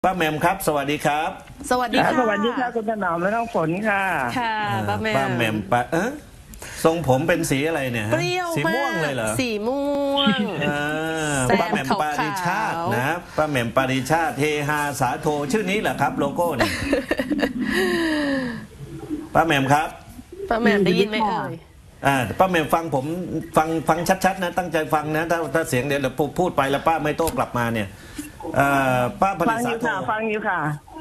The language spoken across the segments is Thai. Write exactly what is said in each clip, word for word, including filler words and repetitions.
ป้าแหม่มครับสวัสดีครับสวัสดีค่ะสวัสดีค่ะคุณถนอมและน้องฝนค่ะค่ะป้าแหม่มป้าแหม่มป้าเออทรงผมเป็นสีอะไรเนี่ยเปรี้ยวสีม่วงเลยเหรอสีม่วงป้าแหม่มปาริชาตินะป้าแหม่มปาริชาติเฮฮาสาโทชื่อนี้แหละครับโลโก้เนี่ยป้าแหม่มครับป้าแหม่มได้ยินไหมเอ่ยอ่าป้าแหม่มฟังผมฟังฟังชัดๆนะตั้งใจฟังนะถ้าถ้าเสียงเดี๋ยวเราพูดไปแล้วป้าไม่โต้กลับมาเนี่ยป้าผลิตสาโทฟังอยู่ค่ะ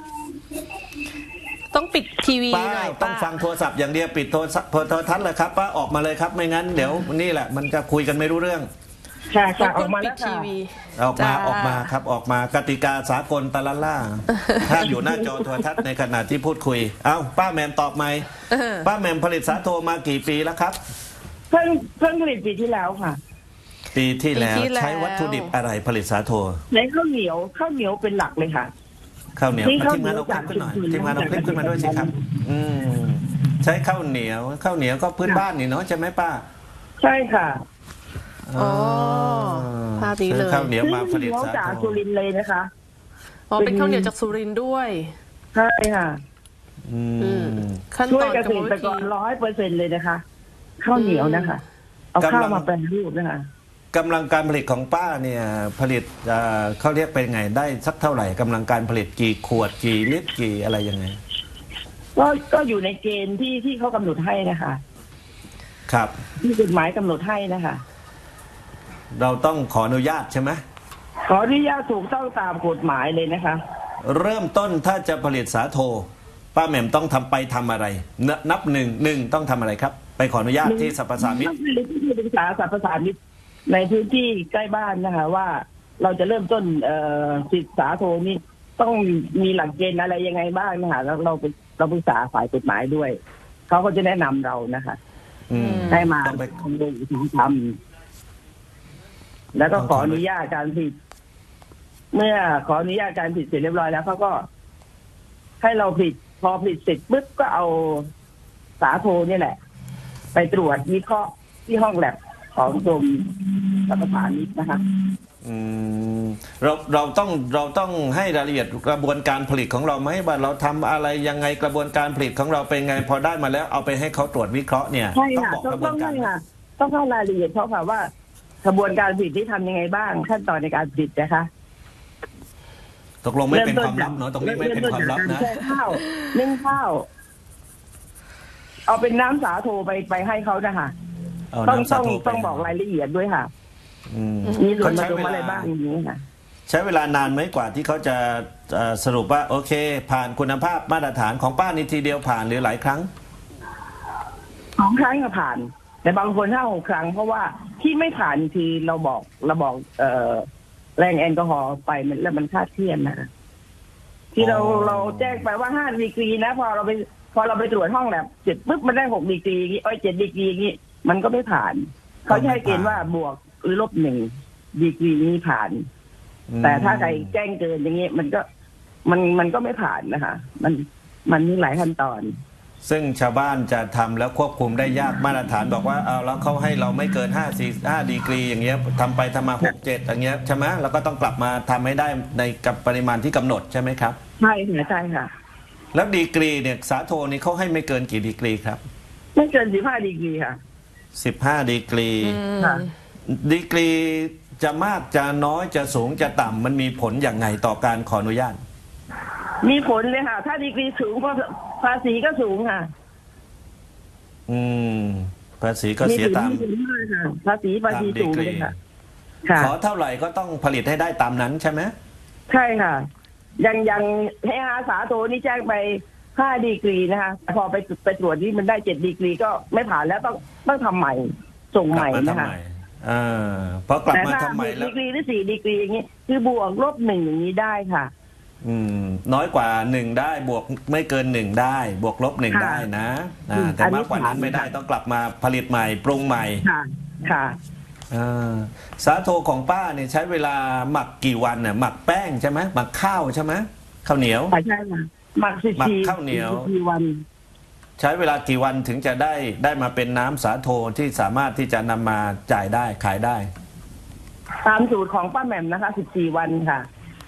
ต้องปิดทีวีหน่อยป้าต้องฟังโทรศัพท์อย่างเดียวปิดโทรศัพท์โทรทัศน์เลยครับป้าออกมาเลยครับไม่งั้นเดี๋ยวนี่แหละมันจะคุยกันไม่รู้เรื่องค่ะค่ะออกมาแล้วค่ะออกมาออกมาครับออกมากติกาสากลตะละล่าถ้าอยู่หน้าจอโทรทัศน์ในขณะที่พูดคุยเอ้าป้าแหม่มตอบไหมป้าแหม่มผลิตสาโทมากี่ปีแล้วครับเพิ่งเพิ่งผลิตปีที่แล้วค่ะปีที่แล้วใช้วัตถุดิบอะไรผลิตสาโทในข้าวเหนียวข้าวเหนียวเป็นหลักเลยค่ะข้าวเหนียวทีมงานเอาคลิปขึ้นหน่อยทีมงานเอาคลิปขึ้นมาด้วยสิครับอืมใช้ข้าวเหนียวข้าวเหนียวก็พื้นบ้านนี่เนาะใช่ไหมป้าใช่ค่ะอ๋อภาพนี้เลยข้าวเหนียวมาผลิตสาโทจากสุรินทร์เลยนะคะอ๋อเป็นข้าวเหนียวจากสุรินทร์ด้วยใช่ค่ะขั้นตอนเกษตรกรร้อยเปอร์เซ็นต์เลยนะคะข้าวเหนียวนะคะเอาข้าวมาแปรรูปนะคะกำลังการผลิตของป้าเนี่ยผลิตเขาเรียกเป็นไงได้สักเท่าไหร่กำลังการผลิตกี่ขวดกี่ลิตรกี่อะไรยังไงก็ก็อยู่ในเกณฑ์ที่ที่เขากำหนดให้นะคะครับที่กฎหมายกำหนดให้นะคะเราต้องขออนุญาตใช่ไหมขออนุญาตถูกต้องตามกฎหมายเลยนะคะเริ่มต้นถ้าจะผลิตสาโทป้าแหม่มต้องทำไปทำอะไรนับหนึ่งหนึ่งต้องทำอะไรครับไปขออนุญาตที่สรรพสามิตที่ปรึกษาสรรพสามิตในพื้นที่ใกล้บ้านนะคะว่าเราจะเริ่มต้นสิทธิสาโทนี่ต้องมีหลักเกณฑ์อะไรยังไงบ้างนะคะแล้วเราไปเราปรึกษาฝ่ายกฎหมายด้วยเขาก็จะแนะนำเรานะคะให้มาทำดูถึงทำแล้วก็ขออนุญาตการผลิตเมื่อขออนุญาตการผลิตเสร็จเรียบร้อยแล้วเขาก็ให้เราผลิตพอผลิตเสร็จปุ๊บก็เอาสาโทนี่แหละไปตรวจวิเคราะห์ที่ห้องแลบของกรมสรรพสามิตนะคะอืมเราเราต้องเราต้องให้รายละเอียดกระบวนการผลิตของเราไหมว่าเราทำอะไรยังไงกระบวนการผลิตของเราเป็นไงพอได้มาแล้วเอาไปให้เขาตรวจวิเคราะห์เนี่ยต้องบอกกระบวนการต้องให้รายละเอียดเพราะค่ะว่ากระบวนการผลิตที่ทำยังไงบ้างขั้นตอนในการผลิตนะคะตกลงไม่เป็นความลับเนาะตรงนี้ไม่เป็นความลับนะข้าวนึ่งข้าวเอาเป็นน้ำสาโทไปไปให้เขานะคะต้องต้องต้องบอกรายละเอียดด้วยค่ะมีส่วนผสมอะไรบ้างอย่างนี้ค่ะใช้เวลานานไหมกว่าที่เขาจะสรุปว่าโอเคผ่านคุณภาพมาตรฐานของป้านี่ทีเดียวผ่านหรือหลายครั้งสองครั้งก็ผ่านแต่บางคนห้าหกครั้งเพราะว่าที่ไม่ผ่านทีเราบอกเราบอกเอ่อแรงแอลกอฮอล์ไปมันแล้วมันคาดเคลื่อนนะที่เราเราแจ้งไปว่าห้าดีกรีนะพอเราไปพอเราไปตรวจห้องแลบเสร็จปุ๊บมันได้หกดีกรีอย่างนี้อ้อยเจ็ดดีกรีอย่างนี้มันก็ไม่ผ่านเขาใช้เกณฑ์ว่าบวกหรือลบหนึ่งดีกรีนี้ผ่านแต่ถ้าใครแจ้งเกินอย่างนี้มันก็มันมันก็ไม่ผ่านนะคะมันมันมีหลายขั้นตอนซึ่งชาวบ้านจะทำแล้วควบคุมได้ยากมาตรฐานบอกว่าเอาแล้วเขาให้เราไม่เกินห้าสี่ห้าดีกรีอย่างเงี้ยทำไปทำมาหกเจ็ดอย่างเงี้ยใช่ไหมแล้วก็ต้องกลับมาทำให้ได้ในกับปริมาณที่กำหนดใช่ไหมครับใช่ค่ะใช่ค่ะแล้วดีกรีเนี่ยสาโทนี่เขาให้ไม่เกินกี่ดีกรีครับไม่เกินสิบห้าดีกรีค่ะสิบห้าดีกรีดีกรีจะมากจะน้อยจะสูงจะต่ำมันมีผลอย่างไงต่อการขออนุญาตมีผลเลยค่ะถ้าดีกรีสูงภาษีก็สูงค่ะอืมภาษีก็เสียตามภาษีภาษีสูงเลยค่ะขอเท่าไหร่ก็ต้องผลิตให้ได้ตามนั้นใช่ไหมใช่ค่ะยังยังให้อาสาโทนี่แจ้งไปห้าดีกรีนะคะพอไปไปตรวจที่มันได้เจ็ดดีกรีก็ไม่ผ่านแล้วต้องต้องทำใหม่ส่งใหม่นะคะอ่าพอกลับมาทำใหม่แล้วดีกรีหรือสี่ดีกรีอย่างนี้คือบวกลบหนึ่งอย่างนี้ได้ค่ะอืมน้อยกว่าหนึ่งได้บวกไม่เกินหนึ่งได้บวกลบหนึ่งได้นะแต่มากกว่านั้นไม่ได้ต้องกลับมาผลิตใหม่ปรุงใหม่ค่ะค่ะสาโทของป้าเนี่ยใช้เวลาหมักกี่วันเนี่ยหมักแป้งใช่ไหมหมักข้าวใช่ไหมข้าวเหนียวใช่ค่ะหมักสิบทีข้าวเหนียวกี่วันใช้เวลากี่วันถึงจะได้ได้มาเป็นน้ำสาโทที่สามารถที่จะนำมาจ่ายได้ขายได้ตามสูตรของป้าแหม่มนะคะสิบสี่วันค่ะ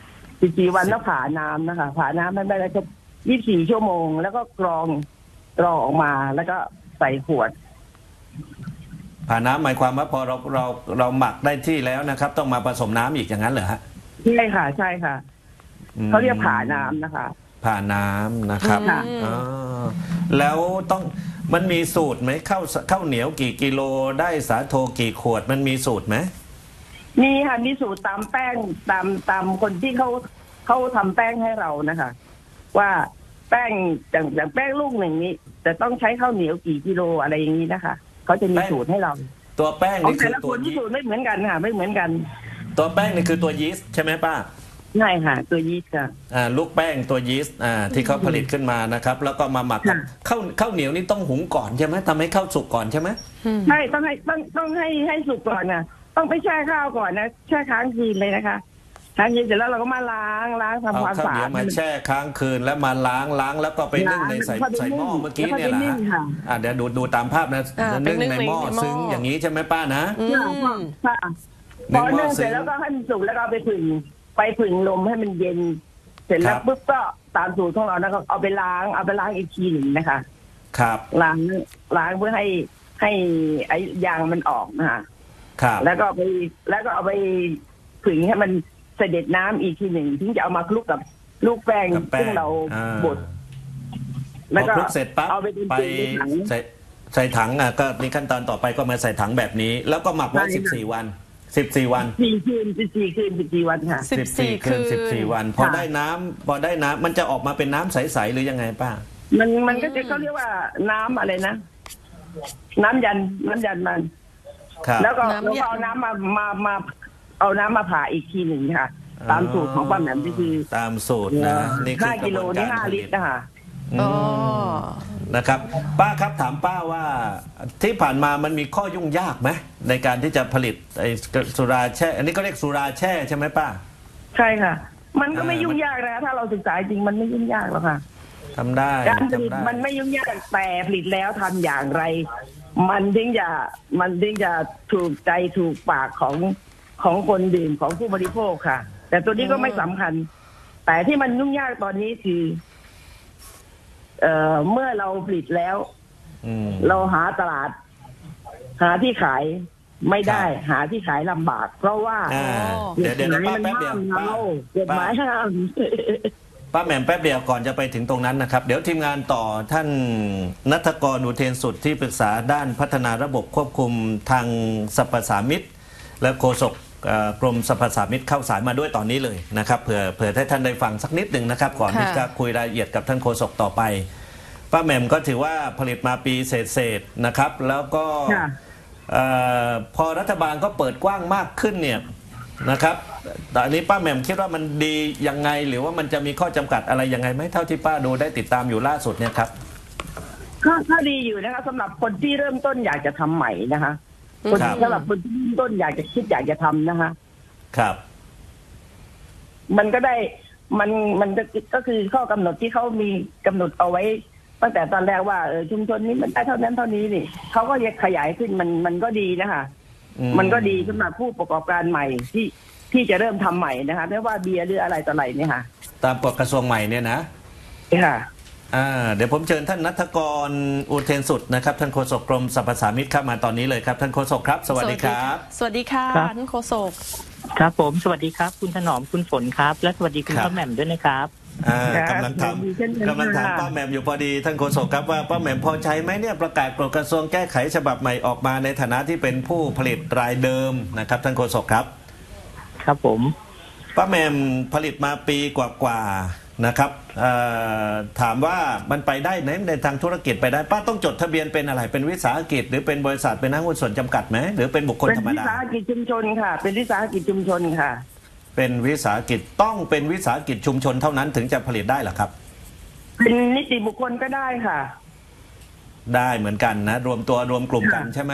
สิบสี่วันแล้วผ่าน้ำนะคะผ่าน้ำมันได้แล้วก็ยี่สิบสี่ชั่วโมง แล้วก็กรองกรองออกมาแล้วก็ใส่ขวดผ่าน้ำหมายความว่าพอเราเราเราหมักได้ที่แล้วนะครับ ต้องมาผสมน้ำอีกอย่างนั้นเหรอฮะใช่ค่ะใช่ค่ะเขาเรียกผ่าน้ำนะคะผ่าน้ำนะครับค่ะอ๋อแล้วต้องมันมีสูตรไหมข้าวข้าวเหนียวกี่กิโลได้สาโทกี่ขวดมันมีสูตรไหมมีค่ะมีสูตรตามแป้งตามตามคนที่เขาเขาทำแป้งให้เรานะคะ ว่าแป้งอย่างอย่างแป้งลูกหนึ่งนี้จะต้องใช้ข้าวเหนียวกี่กิโลอะไรอย่างนี้นะคะเขาจะมีสูตรให้เราตัวแป้งของนี่คืแต่อละคตัวนที่สูตรไม่เหมือนกันค่ะไม่เหมือนกันตัวแป้งนี่คือตัวยีสต์ใช่ไหมป้าใช่ค่ะตัวยีสต์ค่ะอ่าลูกแป้งตัวยีสต์อ่าที่เขาผลิตขึ้นมานะครับแล้วก็มาหมักกับข้าวข้าวเหนียวนี่ต้องหุงก่อนใช่ไหมทำให้ข้าวสุกก่อนใช่ไหมใช่ต้องให้ต้องต้องให้ให้สุกก่อนนะต้องไปแช่ข้าวก่อนนะแช่ค้างคืนเลยนะคะค้างคืนเสร็จแล้วเราก็มาล้างล้างทำความสะอาดมาแช่ค้างคืนแล้วมาล้างล้างแล้วก็ไปนึ่งในใส่ใส่หม้อเมื่อกี้เนี่ยนะอ่าเดี๋ยวดูดูตามภาพนะนึ่งในหม้อซึ้งอย่างนี้ใช่ไหมป้านะค่ะพอนึ่งเสร็จแล้วก็ให้มันสุกแล้วก็ไปผึ่งไปผึ่งลมให้มันเย็นเสร็จแล้วปุ๊บก็ตามสูตรของเรานะก็เอาไปล้างเอาไปล้างอีกทีหนึ่งนะคะครับล้างล้างเพื่อให้ให้ไอ้ยางมันออกนะคะครับแล้วก็ไปแล้วก็เอาไปผึ่งให้มันเสด็จน้ำอีกทีหนึ่งถึงจะเอามาคลุกกับลูกแป้งซึ่งเราบดแล้วก็คลุกเสร็จปั๊บไปใส่ใส่ถังอ่ะก็นี่ขั้นตอนต่อไปก็มาใส่ถังแบบนี้แล้วก็หมักไว้สิบสี่วันสิบสี่วันสี่คืนสิบสี่คืนสิบสี่วันค่ะสิบสี่คืนสิบสี่วันพอได้น้ำพอได้น้ำมันจะออกมาเป็นน้ำใสๆหรือยังไงป้ามันมันก็จะเขาเรียกว่าน้ำอะไรนะน้ำยันน้ำยันมันแล้วก็เราเอาน้ำมามามาเอาน้ำมาผ่าอีกทีหนึ่งค่ะตามสูตรของป้าแหม่มที่คือตามสูตรนะนี่คือห้ากิโลนี่ห้าลิตรนะคะอ๋อนะครับป้าครับถามป้าว่าที่ผ่านมามันมีข้อยุ่งยากไหมในการที่จะผลิตไอ้สุราแช่อันนี้ก็เรียกสุราแช่ใช่ไหมป้าใช่ค่ะมันก็ไม่ยุ่งยากนะถ้าเราศึกษาจริงมันไม่ยุ่งยากหรอกค่ะทำได้การผลิตมันไม่ยุ่งยากแต่ผลิตแล้วทำอย่างไรมันถึงจะมันถึงจะถูกใจถูกปากของของคนดื่มของผู้บริโภคค่ะแต่ตัวนี้ก็ไม่สำคัญแต่ที่มันยุ่งยากตอนนี้คือเอ่อเมื่อเราผลิตแล้วเราหาตลาดหาที่ขายไม่ได้หาที่ขายลำบากเพราะว่าเดี๋ยวเดี๋ยวป้าแป๊บเดียวป้ากฎหมายห้ามป้าแหม่มแป๊บเดียวก่อนจะไปถึงตรงนั้นนะครับเดี๋ยวทีมงานต่อท่านณัฐกร อุเทนสุดที่ปรึกษาด้านพัฒนาระบบควบคุมทางสรรพสามิตและโฆษกกรมสรรพสามิตเข้าสายมาด้วยตอนนี้เลยนะครับเผื่อเผื่อให้ท่านได้ฟังสักนิดหนึ่งนะครับก่อนที่จะคุยรายละเอียดกับท่านโฆษกต่อไปป้าแหม่มก็ถือว่าผลิตมาปีเศษๆนะครับแล้วก็พอรัฐบาลก็เปิดกว้างมากขึ้นเนี่ยนะครับแต่อันนี้ป้าแหม่มคิดว่ามันดียังไงหรือว่ามันจะมีข้อจำกัดอะไรยังไงไหมเท่าที่ป้าดูได้ติดตามอยู่ล่าสุดเนี่ยครับก็ดีอยู่นะคะสำหรับคนที่เริ่มต้นอยากจะทำใหม่นะคะคนสำหรับคนที่เริ่มต้นอยากจะคิดอยากจะทำนะคะครับมันก็ได้มันมันก็คือข้อกำหนดที่เขามีกำหนดเอาไว้ตั้งแต่ตอนแรกว่าเออชุมชนนี้มันได้เท่านั้นเท่านี้นี่เขาก็ยังขยายขึ้นมันมันก็ดีนะคะมันก็ดีสำหรับผู้ประกอบการใหม่ที่ที่จะเริ่มทำใหม่นะคะไม่ว่าเบียร์หรืออะไรต่ออะไรเนี่ยค่ะตามกฎกระทรวงใหม่เนี่ยนะค่ะอ่าเดี๋ยวผมเชิญท่านณัฐกร อุเทนสุดนะครับท่านโฆษกกรมสรรพสามิตเข้ามาตอนนี้เลยครับท่านโฆษกครับสวัสดีครับสวัสดีค่ะท่านโฆษกครับผมสวัสดีครับคุณถนอมคุณฝนครับและสวัสดีคุณป้าแหม่มด้วยนะครับอ่ากำลังถามกำลังถามป้าแหม่มอยู่พอดีท่านโฆษกครับว่าป้าแหม่มพอใจไหมเนี่ยประกาศกฎกระทรวงแก้ไขฉบับใหม่ออกมาในฐานะที่เป็นผู้ผลิตรายเดิมนะครับท่านโฆษกครับครับผมป้าแหม่มผลิตมาปีกว่าๆนะครับถามว่ามันไปได้ไหนในทางธุรกิจไปได้ป้าต้องจดทะเบียนเป็นอะไรเป็นวิสาหกิจหรือเป็นบริษัทเป็นนักหุ้นส่วนจำกัดไหมหรือเป็นบุคคลธรรมดาเป็นวิสาหกิจชุมชนค่ะเป็นวิสาหกิจชุมชนค่ะเป็นวิสาหกิจต้องเป็นวิสาหกิจชุมชนเท่านั้นถึงจะผลิตได้หรอครับเป็นนิติบุคคลก็ได้ค่ะได้เหมือนกันนะรวมตัวรวมกลุ่มกันใช่ไหม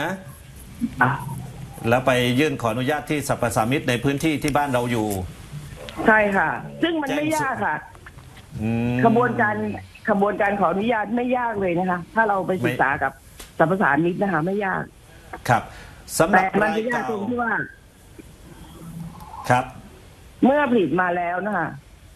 แล้วไปยื่นขออนุญาตที่สรรพสามิตในพื้นที่ที่บ้านเราอยู่ใช่ค่ะซึ่งมันไม่ยากค่ะขบวนการขบวนการขออนุญาตไม่ยากเลยนะคะถ้าเราไปศึกษากับสรรพสามิตนะคะไม่ยากครับสำหรับแต่มันจะยากตรงที่ว่าครับเมื่อผลิตมาแล้วนะคะ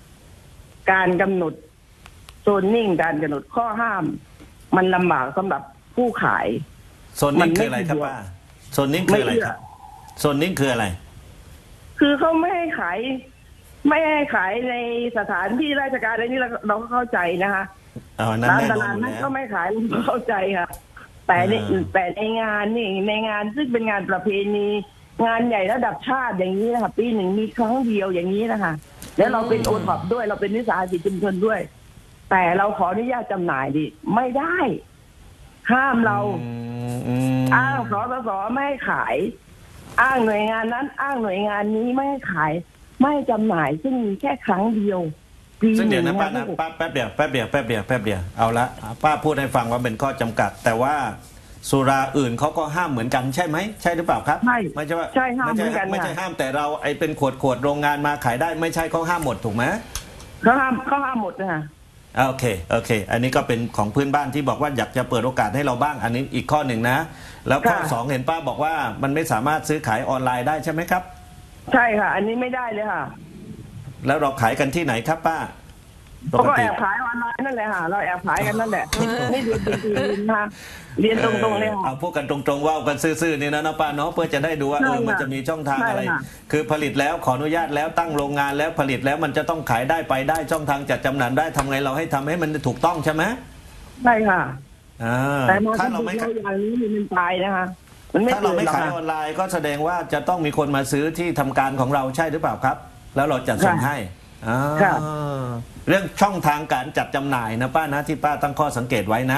การกำหนดโซนนิ่งการกำหนดข้อห้าม มันลำบากสำหรับผู้ขายโซนนิ่งคืออะไรครับป้าโซนนิ่งคืออะไรครับโซนนิ่งคืออะไรคือเขาไม่ให้ขาย ไม่ให้ขายในสถานที่ราชการอะไรนี่เราเราก็เข้าใจนะคะอ๋อนั่นร้านแน่ตนอลาน ดอยู่นั้นแล้วก็ไม่ขายเราเข้าใจค่ะแต่ในอ่าแต่ในงานนี่ในงานซึ่งเป็นงานประเพณีงานใหญ่ระดับชาติอย่างนี้นะคะปีหนึ่งมีครั้งเดียวอย่างนี้นะคะแล้วเราเป็นโอท็อปด้วยเราเป็นวิสาหกิจชุมชนด้วย แต่เราขออนุญาตจำหน่ายดิไม่ได้ ห้ามเราอืมอืมอ้างสสสไม่ให้ขาย อ้างหน่วยงานนั้น อ้างหน่วยงานนี้ไม่ให้ขาย ไม่ให้จำหน่ายซึ่งมีแค่ครั้งเดียวปีซึ่งหเดี๋นึ่ยวงนะป้านะป้าแป๊บเดียวแป๊บเดียวแป๊บเดียวแป๊บเดียวเอาละป้าพูดให้ฟังว่าเป็นข้อจำกัด แต่ว่าสุราอื่นเขาก็ห้ามเหมือนกันใช่ไหมใช่หรือเปล่าครับใช่ไม่ใช่ว่าใช่ห้ามไม่เหมืใช่อนกันไม่ใช่ค่ะห้ามแต่เราไอเป็นขวดขวดโรงงานมาขายได้ไม่ใช่เขาห้ามหมดถูกไหมเขาห้ามเขาห้ามหมดนะคะอ่าโอเคโอเค อันนี้ก็เป็นของพื้นบ้านที่บอกว่าอยากจะเปิดโอกาสให้เราบ้าง อันนี้อีกข้อหนึ่งนะ แล้วข้อค่ะสองเห็นป้าบอกว่ามันไม่สามารถซื้อขายออนไลน์ได้ใช่ไหมครับใช่ค่ะ อันนี้ไม่ได้เลยค่ะแล้วเราขายกันที่ไหนครับป้าปเขากก็ติแอบขายออนไลน์นั่นแหละค่ะ เราแอบขายกันนั่นแหละไม่เรียนจริงๆนะคะเรียนตรงๆเลยค่ะเอาพูดกันตรงๆว่ากันซื่อๆนี่นะนะป้าเนาะเพื่อจะได้ดูว่าใช่เออค่ะมันจะมีช่องทางอะไรใช่ค่ะคือผลิตแล้วขออนุญาตแล้วตั้งโรงงานแล้วผลิตแล้วมันจะต้องขายได้ไปได้ช่องทางจัดจำหน่ายได้ทำไงเราให้ทำให้มันถูกต้องใช่ไหมใช่ค่ะอ่าแต่มาถ้าทำเราเราไม่อย่างนี้มันตายนะคะ มันไม่ถ้าเราเกิดไม่หรอกขายค่ะออนไลน์ก็แสดงว่าจะต้องมีคนมาซื้อที่ทำการของเราใช่หรือเปล่าครับ แล้วเราจัดส่งค่ะให้อ่าค่ะเรื่องช่องทางการจัดจำหน่ายนะป้านะที่ป้าตั้งข้อสังเกตไว้นะ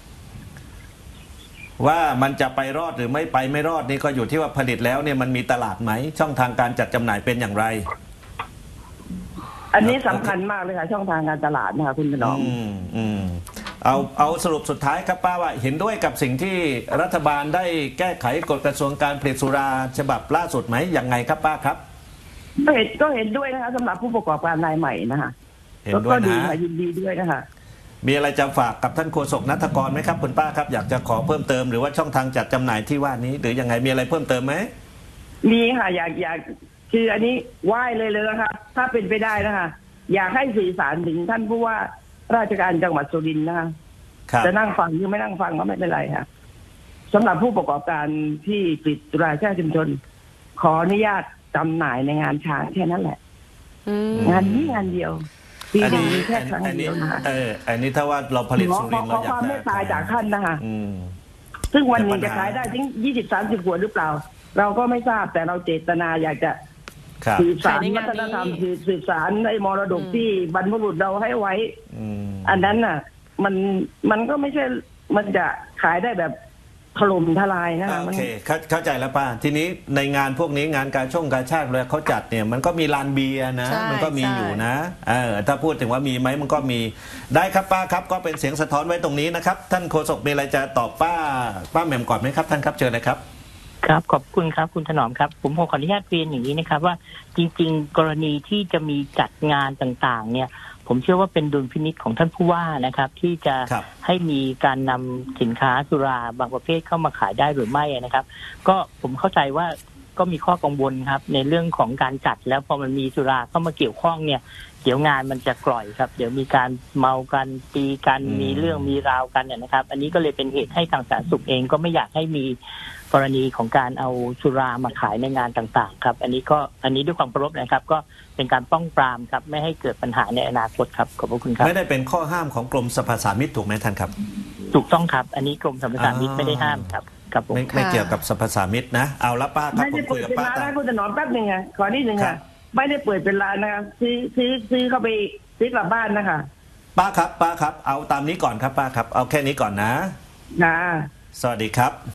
ว่ามันจะไปรอดหรือไม่ไปไม่รอดนี่ก็อยู่ที่ว่าผลิตแล้วเนี่ยมันมีตลาดไหมช่องทางการจัดจำหน่ายเป็นอย่างไรอันนี้สำคัญมากเลยค่ะ ช่องทางการตลาดนะคะคุณถนอมอืมอืมเอาเอาสรุปสุดท้ายครับป้าว่าเห็นด้วยกับสิ่งที่รัฐบาลได้แก้ไขกฎกระทรวงการผลิตสุราฉบับล่าสุดไหมยังไงครับป้าครับก็เห็นก็เห็นด้วยนะคะสำหรับผู้ประกอบการรายใหม่นะคะเห็นด้วก็ยดีนะค่ะยินดีด้วยนะคะมีอะไรจะฝากกับท่านโฆษกนัฐกรไหมครับคุณป้าครับอยากจะขอเพิ่มเติมหรือว่าช่องทางจัดจำหน่ายที่ว่านี้ หรือยังไงมีอะไรเพิ่มเติมไหมมีค่ะอยากอยากคืออันนี้ไหว้เลยเลยนะคะถ้าเป็นไปได้นะคะอยากให้สื่อสารถึงท่านผู้ว่าราชการจังหวัดสุรินทร์นะคะครับจะนั่งฟังหรือไม่นั่งฟังก็ไม่เป็นไรค่ะสำหรับผู้ประกอบการที่ผลิตสุราแช่ชุมชน ขออนุญาตจำหน่ายในงานช้างแค่นั้นแหละอืมงานนี้งานเดียวปีหนึ่งมีแค่ครั้งอันเดีนี้ยวนะคะเอออันนี้ถ้าว่าเราผลิตขอสุรินทร์ขเราออยากความจะเมตตาจากท่านนะคะอืมซึ่งวันหนึ่งแต่จะปัญหาขายได้ถึงยี่สิบสามสิบขวดหรือเปล่า เราก็ไม่ทราบแต่เราเจตนาอยากจะครับสืบสารขายในวังานฒนธรรมนี้สืบสืบสารในมรดกอืมที่บรรพบุรุษเราให้ไว้อืมอันนั้นน่ะ มันมันก็ไม่ใช่มันจะขายได้แบบถล่มทลายนะคะโอมันเคเข้าเข้าใจแล้วป้าทีนี้ในงานพวกนี้งานการช่งการชาติเวลาเขาจัดเนี่ยมันก็มีลานเบียร์นะใช่มันก็มีใช่อยู่นะเออถ้าพูดถึงว่ามีไหมมันก็มีได้ครับป้าครับก็เป็นเสียงสะท้อนไว้ตรงนี้นะครับท่านโฆษกมีอะไรจะตอบป้าป้าแหม่มก่อนไหมครับท่านครับเชิญเลยครับครับขอบคุณครับคุณถนอมครับ ผมขออนุญาตเรียนอย่างนี้นะครับ ว่าจริง ๆ กรณีที่จะมีจัดงานต่างๆ เนี่ย ผมเชื่อว่าเป็นดุลพินิจของท่านผู้ว่านะครับ ที่จะครับให้มีการนำสินค้าสุราบางประเภทเข้ามาขายได้หรือไม่นะครับ ก็ผมเข้าใจว่าก็มีข้อกังวลครับ ในเรื่องของการจัดแล้วพอมันมีสุราเข้ามาเกี่ยวข้องเนี่ย เดี๋ยวงานมันจะกร่อยครับ เดี๋ยวมีการเมากันตีกันอืมมีเรื่องมีราวกันเนี่ยนะครับ อันนี้ก็เลยเป็นเหตุให้ทางสาธารณสุขเองก็ไม่อยากให้มีกรณีของการเอาสุรามาขายในงานต่างๆ ครับ อันนี้ก็อันนี้ด้วยความเคารพนะครับ ก็เป็นการป้องปรามครับไม่ให้เกิดปัญหาในอนาคตครับขอบพระคุณครับไม่ได้เป็นข้อห้ามของกรมสรรพสามิตถูกไหมท่านครับถูกต้องครับ อันนี้กรมสรรพสามิตอ่าไม่ได้ห้ามครับครับผมไม่ไม่เกี่ยวกับสรรพสามิตนะเอาละป้าครับไม่ผได้มคุเปิยดกับเป็นป้าร้านตานะมคุณถนอมแป๊บหนึ่งค่ะขอนิดหนึ่งครัค่ะบไม่ได้เปิดเป็นร้านนะคะซื้อซื้อซื้อเข้าไปซื้อกลับบ้านนะคะป้าครับป้าครับเอาตามนี้ก่อนครับป้าครับเอาแค่นี้ก่อนนะค่ะสวัสดีครับ